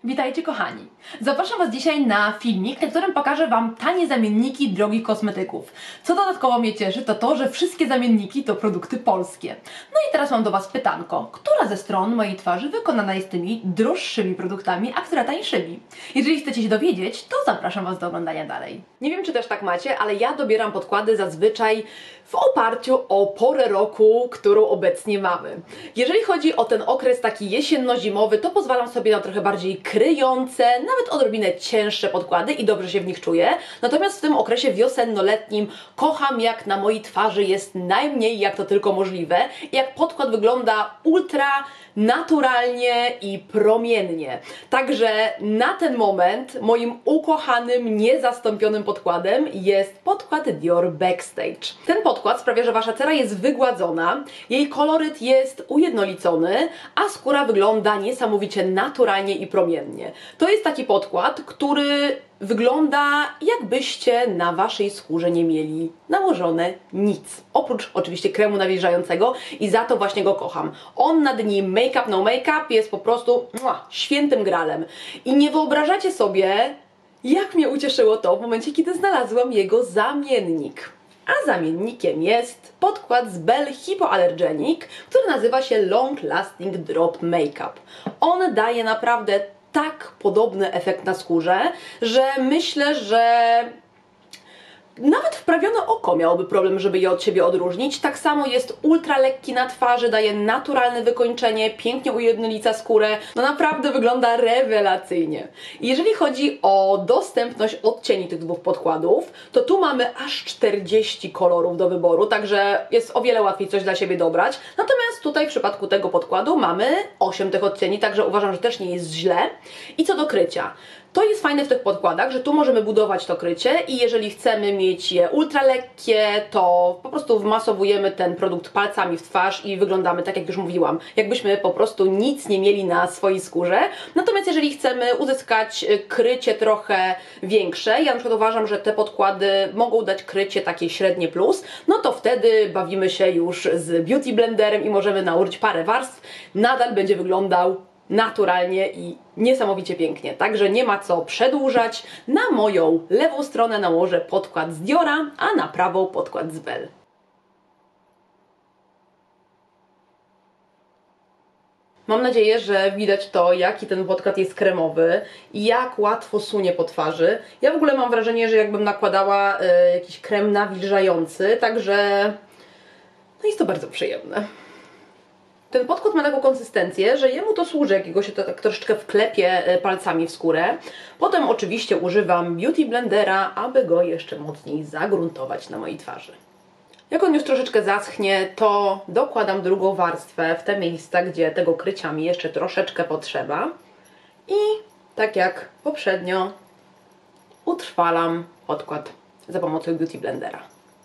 Witajcie kochani! Zapraszam Was dzisiaj na filmik, na którym pokażę Wam tanie zamienniki drogich kosmetyków. Co dodatkowo mnie cieszy, to to, że wszystkie zamienniki to produkty polskie. No i teraz mam do Was pytanko. Która ze stron mojej twarzy wykonana jest tymi droższymi produktami, a która tańszymi? Jeżeli chcecie się dowiedzieć, to zapraszam Was do oglądania dalej. Nie wiem, czy też tak macie, ale ja dobieram podkłady zazwyczaj w oparciu o porę roku, którą obecnie mamy. Jeżeli chodzi o ten okres taki jesienno-zimowy, to pozwalam sobie na trochę bardziej kryjące, nawet odrobinę cięższe podkłady i dobrze się w nich czuję. Natomiast w tym okresie wiosenno-letnim kocham, jak na mojej twarzy jest najmniej, jak to tylko możliwe, i jak podkład wygląda ultra naturalnie i promiennie. Także na ten moment moim ukochanym, niezastąpionym podkładem jest podkład Dior Backstage. Ten podkład sprawia, że Wasza cera jest wygładzona, jej koloryt jest ujednolicony, a skóra wygląda niesamowicie naturalnie i promiennie. To jest taki podkład, który wygląda, jakbyście na Waszej skórze nie mieli nałożone nic. Oprócz oczywiście kremu nawilżającego i za to właśnie go kocham. On na dni make-up, no make-up jest po prostu świętym gralem. I nie wyobrażacie sobie, jak mnie ucieszyło to w momencie, kiedy znalazłam jego zamiennik. A zamiennikiem jest podkład z Bell Hypoallergenic, który nazywa się Long Lasting Drop Makeup. On daje naprawdę tak podobny efekt na skórze, że myślę, że nawet wprawione oko miałoby problem, żeby je od siebie odróżnić. Tak samo jest ultra lekki na twarzy, daje naturalne wykończenie, pięknie ujednolica skórę. No naprawdę wygląda rewelacyjnie. Jeżeli chodzi o dostępność odcieni tych dwóch podkładów, to tu mamy aż 40 kolorów do wyboru, także jest o wiele łatwiej coś dla siebie dobrać. Natomiast tutaj w przypadku tego podkładu mamy 8 tych odcieni, także uważam, że też nie jest źle. I co do krycia. To jest fajne w tych podkładach, że tu możemy budować to krycie i jeżeli chcemy mieć je ultra lekkie, to po prostu wmasowujemy ten produkt palcami w twarz i wyglądamy tak, jak już mówiłam, jakbyśmy po prostu nic nie mieli na swojej skórze. Natomiast jeżeli chcemy uzyskać krycie trochę większe, ja na przykład uważam, że te podkłady mogą dać krycie takie średnie plus, no to wtedy bawimy się już z Beauty Blenderem i możemy nałożyć parę warstw. Nadal będzie wyglądał naturalnie i niesamowicie pięknie, także nie ma co przedłużać. Na moją lewą stronę nałożę podkład z Diora, a na prawą podkład z Bell. Mam nadzieję, że widać to, jaki ten podkład jest kremowy i jak łatwo sunie po twarzy. Ja w ogóle mam wrażenie, że jakbym nakładała jakiś krem nawilżający, także no jest to bardzo przyjemne. Ten podkład ma taką konsystencję, że jemu to służy, jak go się to tak troszeczkę wklepie palcami w skórę. Potem oczywiście używam Beauty Blendera, aby go jeszcze mocniej zagruntować na mojej twarzy. Jak on już troszeczkę zaschnie, to dokładam drugą warstwę w te miejsca, gdzie tego krycia mi jeszcze troszeczkę potrzeba. I tak jak poprzednio utrwalam podkład za pomocą Beauty Blendera.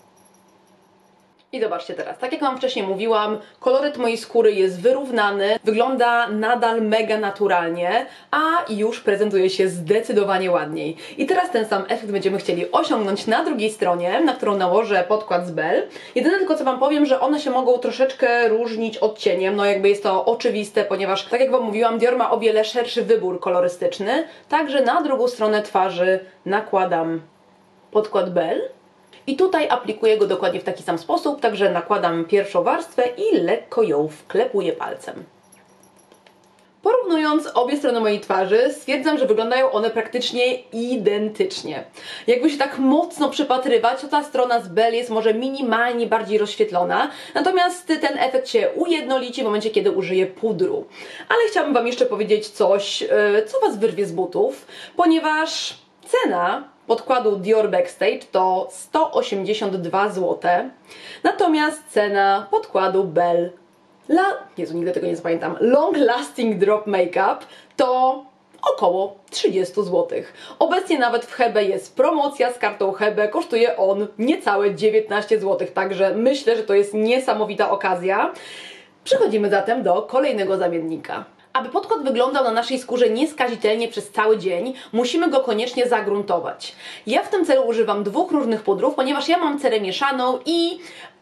I zobaczcie teraz, tak jak Wam wcześniej mówiłam, koloryt mojej skóry jest wyrównany, wygląda nadal mega naturalnie, a już prezentuje się zdecydowanie ładniej. I teraz ten sam efekt będziemy chcieli osiągnąć na drugiej stronie, na którą nałożę podkład z Bell. Jedyne tylko co Wam powiem, że one się mogą troszeczkę różnić odcieniem, no jakby jest to oczywiste, ponieważ tak jak Wam mówiłam, Dior ma o wiele szerszy wybór kolorystyczny, także na drugą stronę twarzy nakładam podkład Bell. I tutaj aplikuję go dokładnie w taki sam sposób, także nakładam pierwszą warstwę i lekko ją wklepuję palcem. Porównując obie strony mojej twarzy, stwierdzam, że wyglądają one praktycznie identycznie. Jakby się tak mocno przypatrywać, to ta strona z Bell jest może minimalnie bardziej rozświetlona, natomiast ten efekt się ujednolici w momencie, kiedy użyję pudru. Ale chciałabym Wam jeszcze powiedzieć coś, co Was wyrwie z butów, ponieważ cena podkładu Dior Backstage to 182 zł, natomiast cena podkładu Bell Jezu, nigdy tego nie zapamiętam, Long Lasting Drop Makeup to około 30 zł. Obecnie nawet w Hebe jest promocja z kartą Hebe, kosztuje on niecałe 19 zł, także myślę, że to jest niesamowita okazja. Przechodzimy zatem do kolejnego zamiennika. Aby podkład wyglądał na naszej skórze nieskazitelnie przez cały dzień, musimy go koniecznie zagruntować. Ja w tym celu używam dwóch różnych pudrów, ponieważ ja mam cerę mieszaną i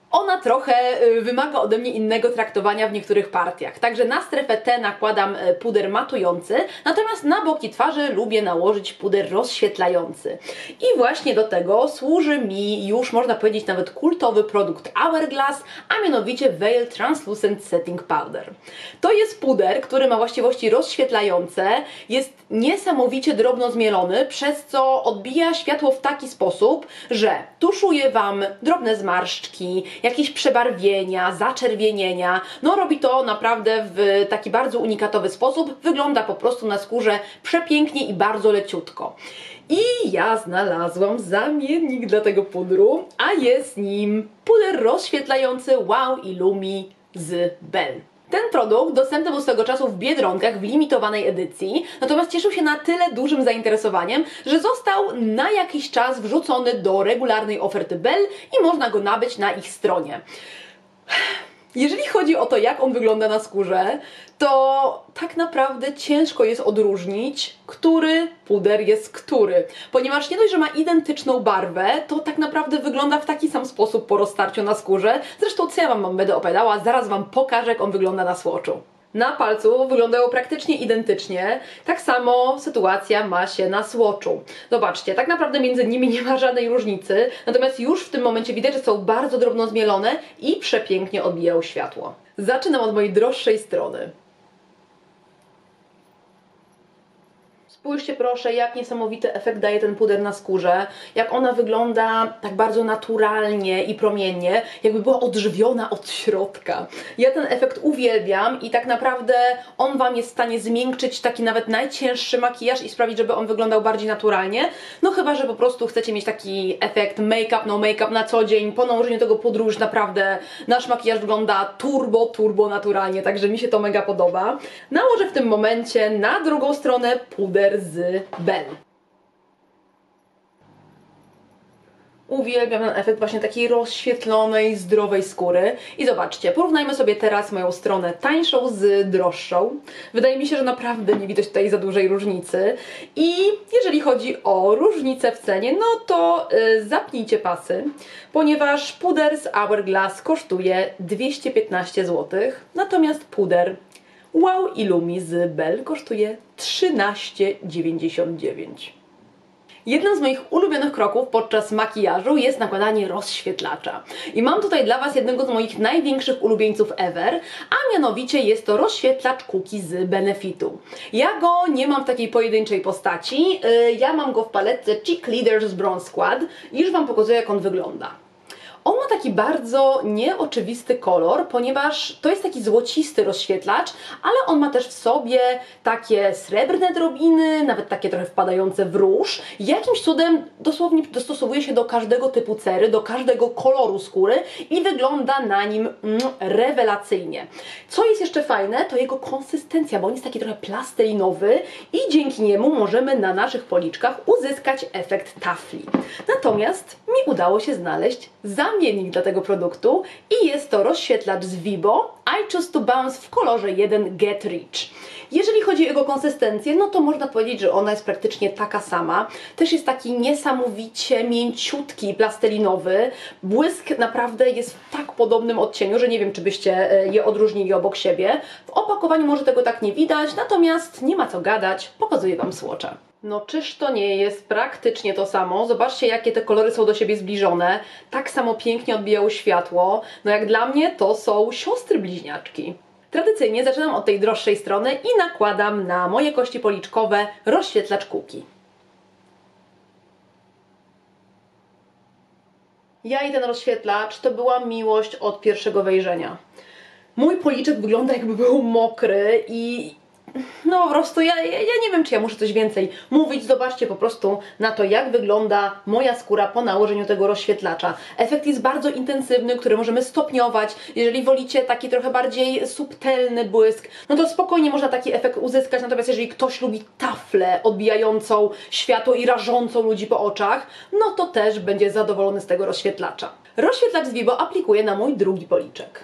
Ona trochę wymaga ode mnie innego traktowania w niektórych partiach. Także na strefę T nakładam puder matujący, natomiast na boki twarzy lubię nałożyć puder rozświetlający. I właśnie do tego służy mi już, można powiedzieć, nawet kultowy produkt Hourglass, a mianowicie Veil Translucent Setting Powder. To jest puder, który ma właściwości rozświetlające, jest niesamowicie drobno zmielony, przez co odbija światło w taki sposób, że tuszuje Wam drobne zmarszczki, jakieś przebarwienia, zaczerwienienia. No robi to naprawdę w taki bardzo unikatowy sposób. Wygląda po prostu na skórze przepięknie i bardzo leciutko. I ja znalazłam zamiennik dla tego pudru, a jest nim puder rozświetlający Wow Illumi z Bell. Ten produkt dostępny był swego czasu w Biedronkach w limitowanej edycji, natomiast cieszył się na tyle dużym zainteresowaniem, że został na jakiś czas wrzucony do regularnej oferty Bell i można go nabyć na ich stronie. Jeżeli chodzi o to, jak on wygląda na skórze, to tak naprawdę ciężko jest odróżnić, który puder jest który. Ponieważ nie dość, że ma identyczną barwę, to tak naprawdę wygląda w taki sam sposób po roztarciu na skórze. Zresztą co ja Wam będę opowiadała, zaraz Wam pokażę, jak on wygląda na swatchu. Na palcu wyglądają praktycznie identycznie, tak samo sytuacja ma się na swatchu. Zobaczcie, tak naprawdę między nimi nie ma żadnej różnicy, natomiast już w tym momencie widać, że są bardzo drobno zmielone i przepięknie odbijają światło. Zaczynam od mojej droższej strony. Spójrzcie proszę, jak niesamowity efekt daje ten puder na skórze, jak ona wygląda tak bardzo naturalnie i promiennie, jakby była odżywiona od środka. Ja ten efekt uwielbiam i tak naprawdę on Wam jest w stanie zmiękczyć taki nawet najcięższy makijaż i sprawić, żeby on wyglądał bardziej naturalnie. No chyba, że po prostu chcecie mieć taki efekt make-up, no make-up na co dzień. Po nałożeniu tego pudru już naprawdę nasz makijaż wygląda turbo naturalnie, także mi się to mega podoba. Nałożę w tym momencie na drugą stronę puder z Bell. Uwielbiam ten efekt właśnie takiej rozświetlonej, zdrowej skóry. I zobaczcie, porównajmy sobie teraz moją stronę tańszą z droższą. Wydaje mi się, że naprawdę nie widać tutaj za dużej różnicy. I jeżeli chodzi o różnicę w cenie, no to zapnijcie pasy, ponieważ puder z Hourglass kosztuje 215 zł, natomiast puder Wow Illumi z Bell kosztuje 13,99. Jednym z moich ulubionych kroków podczas makijażu jest nakładanie rozświetlacza. I mam tutaj dla Was jednego z moich największych ulubieńców ever, a mianowicie jest to rozświetlacz Cookie z Benefitu. Ja go nie mam w takiej pojedynczej postaci, ja mam go w paletce Cheek Leaders Bronze Squad i już Wam pokazuję, jak on wygląda. On ma taki bardzo nieoczywisty kolor, ponieważ to jest taki złocisty rozświetlacz, ale on ma też w sobie takie srebrne drobiny, nawet takie trochę wpadające w róż. Jakimś cudem dosłownie dostosowuje się do każdego typu cery, do każdego koloru skóry i wygląda na nim rewelacyjnie. Co jest jeszcze fajne, to jego konsystencja, bo on jest taki trochę plastelinowy i dzięki niemu możemy na naszych policzkach uzyskać efekt tafli. Natomiast mi udało się znaleźć zamiennik dla tego produktu i jest to rozświetlacz z Vibo I Choose to Bounce w kolorze 1 Get Rich. Jeżeli chodzi o jego konsystencję, no to można powiedzieć, że ona jest praktycznie taka sama. Też jest taki niesamowicie mięciutki, plastelinowy. Błysk naprawdę jest w tak podobnym odcieniu, że nie wiem, czy byście je odróżnili obok siebie. W opakowaniu może tego tak nie widać, natomiast nie ma co gadać, pokazuję Wam swatcha. No czyż to nie jest praktycznie to samo? Zobaczcie, jakie te kolory są do siebie zbliżone. Tak samo pięknie odbijało światło. No jak dla mnie to są siostry bliźniaczki. Tradycyjnie zaczynam od tej droższej strony i nakładam na moje kości policzkowe rozświetlacz Cookie. Ja i ten rozświetlacz to była miłość od pierwszego wejrzenia. Mój policzek wygląda, jakby był mokry i no po prostu ja nie wiem, czy ja muszę coś więcej mówić. Zobaczcie po prostu na to, jak wygląda moja skóra po nałożeniu tego rozświetlacza. Efekt jest bardzo intensywny, który możemy stopniować. Jeżeli wolicie taki trochę bardziej subtelny błysk, no to spokojnie można taki efekt uzyskać. Natomiast jeżeli ktoś lubi taflę odbijającą światło i rażącą ludzi po oczach, no to też będzie zadowolony z tego rozświetlacza. Rozświetlacz z Vibo aplikuję na mój drugi policzek.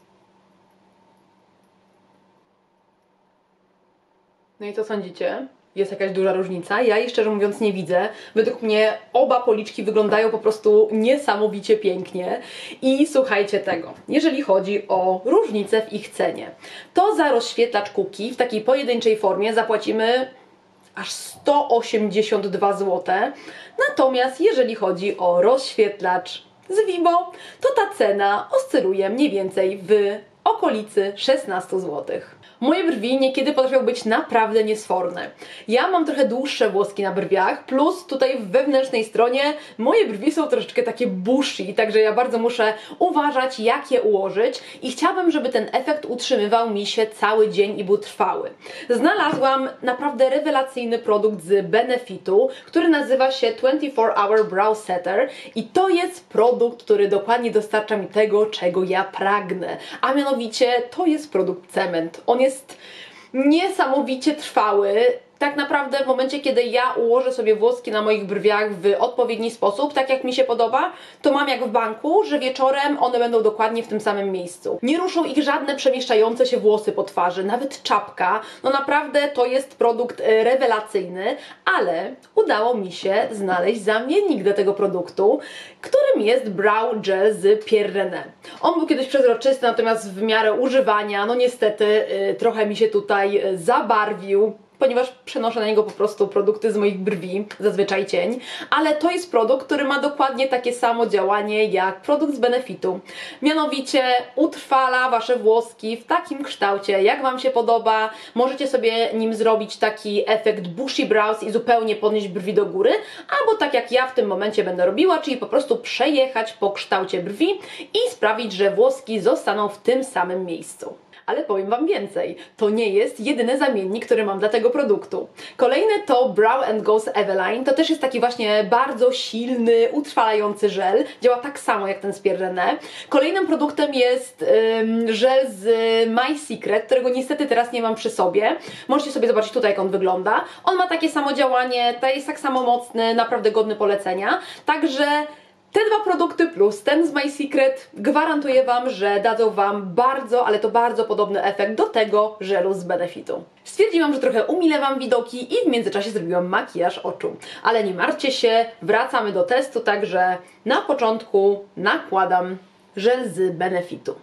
No i co sądzicie? jest jakaś duża różnica. Ja jej szczerze mówiąc nie widzę. Według mnie oba policzki wyglądają po prostu niesamowicie pięknie. I słuchajcie tego, jeżeli chodzi o różnicę w ich cenie, to za rozświetlacz Cookie w takiej pojedynczej formie zapłacimy aż 182 zł. Natomiast jeżeli chodzi o rozświetlacz z Vibo, to ta cena oscyluje mniej więcej w okolicy 16 zł. Moje brwi niekiedy potrafią być naprawdę niesforne. Ja mam trochę dłuższe włoski na brwiach, plus tutaj w wewnętrznej stronie moje brwi są troszeczkę takie bushy, także ja bardzo muszę uważać, jak je ułożyć i chciałabym, żeby ten efekt utrzymywał mi się cały dzień i był trwały. Znalazłam naprawdę rewelacyjny produkt z Benefitu, który nazywa się 24-Hour Brow Setter i to jest produkt, który dokładnie dostarcza mi tego, czego ja pragnę, a mianowicie to jest produkt cement. On jest niesamowicie trwały. Tak naprawdę w momencie, kiedy ja ułożę sobie włoski na moich brwiach w odpowiedni sposób, tak jak mi się podoba, to mam jak w banku, że wieczorem one będą dokładnie w tym samym miejscu. Nie ruszą ich żadne przemieszczające się włosy po twarzy, nawet czapka. No naprawdę to jest produkt rewelacyjny, ale udało mi się znaleźć zamiennik do tego produktu, którym jest Brow Gel z Pierre René. On był kiedyś przezroczysty, natomiast w miarę używania, no niestety trochę mi się tutaj zabarwił, ponieważ przenoszę na niego po prostu produkty z moich brwi, zazwyczaj cień, ale to jest produkt, który ma dokładnie takie samo działanie jak produkt z Benefitu. Mianowicie utrwala Wasze włoski w takim kształcie, jak Wam się podoba. Możecie sobie nim zrobić taki efekt bushy brows i zupełnie podnieść brwi do góry, albo tak jak ja w tym momencie będę robiła, czyli po prostu przejechać po kształcie brwi i sprawić, że włoski zostaną w tym samym miejscu. Ale powiem Wam więcej, to nie jest jedyny zamiennik, który mam dla tego produktu. Kolejny to Brow Go z Eveline, to też jest taki właśnie bardzo silny, utrwalający żel, działa tak samo jak ten z Pierre René. Kolejnym produktem jest żel z My Secret, którego niestety teraz nie mam przy sobie. Możecie sobie zobaczyć tutaj, jak on wygląda. On ma takie samo działanie, jest tak samo mocny, naprawdę godny polecenia, także te dwa produkty plus ten z My Secret gwarantuję Wam, że dadzą Wam bardzo, ale to bardzo podobny efekt do tego żelu z Benefitu. Stwierdziłam, że trochę umilę Wam widoki i w międzyczasie zrobiłam makijaż oczu. Ale nie martwcie się, wracamy do testu, także na początku nakładam żel z Benefitu.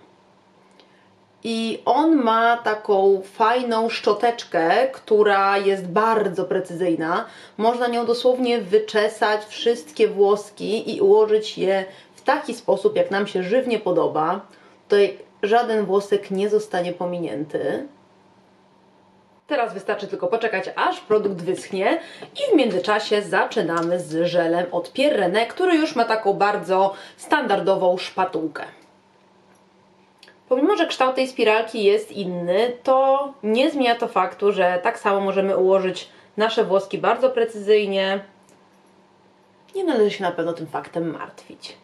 I on ma taką fajną szczoteczkę, która jest bardzo precyzyjna. Można nią dosłownie wyczesać wszystkie włoski i ułożyć je w taki sposób, jak nam się żywnie podoba. Tutaj żaden włosek nie zostanie pominięty. Teraz wystarczy tylko poczekać, aż produkt wyschnie i w międzyczasie zaczynamy z żelem od Pierre René, który już ma taką bardzo standardową szpatułkę. Pomimo, że kształt tej spiralki jest inny, to nie zmienia to faktu, że tak samo możemy ułożyć nasze włoski bardzo precyzyjnie. Nie należy się na pewno tym faktem martwić.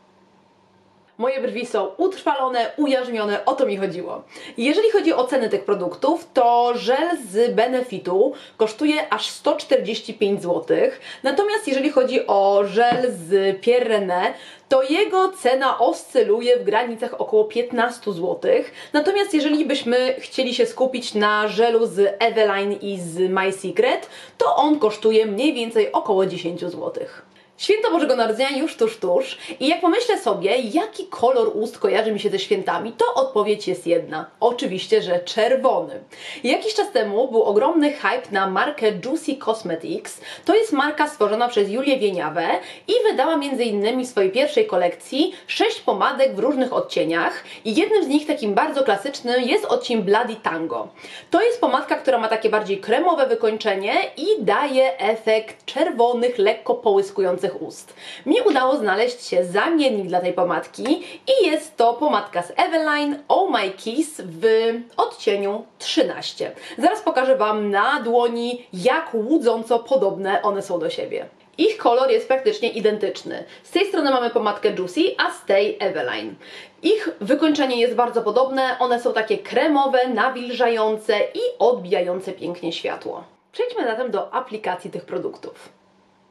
Moje brwi są utrwalone, ujarzmione, o to mi chodziło. Jeżeli chodzi o ceny tych produktów, to żel z Benefitu kosztuje aż 145 zł. Natomiast jeżeli chodzi o żel z Pierre René, to jego cena oscyluje w granicach około 15 zł. Natomiast jeżeli byśmy chcieli się skupić na żelu z Eveline i z My Secret, to on kosztuje mniej więcej około 10 zł. Święto Bożego Narodzenia już tuż i jak pomyślę sobie, jaki kolor ust kojarzy mi się ze świętami, to odpowiedź jest jedna. Oczywiście, że czerwony. Jakiś czas temu był ogromny hype na markę Juicy Cosmetics. To jest marka stworzona przez Julię Wieniawę i wydała m.in. w swojej pierwszej kolekcji 6 pomadek w różnych odcieniach i jednym z nich, takim bardzo klasycznym, jest odcień Bloody Tango. To jest pomadka, która ma takie bardziej kremowe wykończenie i daje efekt czerwonych, lekko połyskujących ust. Mi udało znaleźć się zamiennik dla tej pomadki i jest to pomadka z Eveline Oh My Kiss w odcieniu 13. Zaraz pokażę Wam na dłoni, jak łudząco podobne one są do siebie. Ich kolor jest praktycznie identyczny. Z tej strony mamy pomadkę Juicy, a z tej Eveline. Ich wykończenie jest bardzo podobne, one są takie kremowe, nawilżające i odbijające pięknie światło. Przejdźmy zatem do aplikacji tych produktów.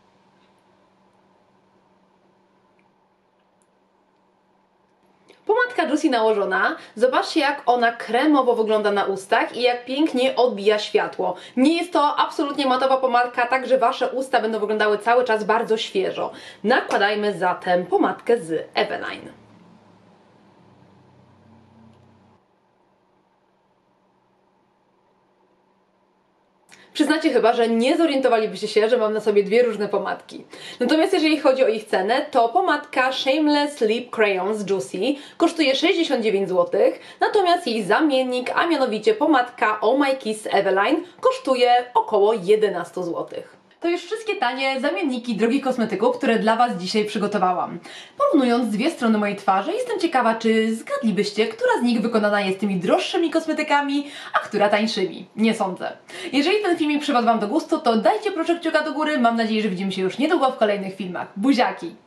Pomadka pomadka Juicy nałożona. Zobaczcie, jak ona kremowo wygląda na ustach i jak pięknie odbija światło. Nie jest to absolutnie matowa pomadka, tak że wasze usta będą wyglądały cały czas bardzo świeżo. Nakładajmy zatem pomadkę z Eveline. Przyznacie chyba, że nie zorientowalibyście się, że mam na sobie dwie różne pomadki. Natomiast jeżeli chodzi o ich cenę, to pomadka Shameless Lip Crayon z Juicy kosztuje 69 zł, natomiast jej zamiennik, a mianowicie pomadka Oh My Kiss Eveline, kosztuje około 11 zł. To już wszystkie tanie zamienniki drogich kosmetyków, które dla Was dzisiaj przygotowałam. Porównując dwie strony mojej twarzy, jestem ciekawa, czy zgadlibyście, która z nich wykonana jest tymi droższymi kosmetykami, a która tańszymi. Nie sądzę. Jeżeli ten filmik przypadł Wam do gustu, to dajcie proszę kciuka do góry. Mam nadzieję, że widzimy się już niedługo w kolejnych filmach. Buziaki!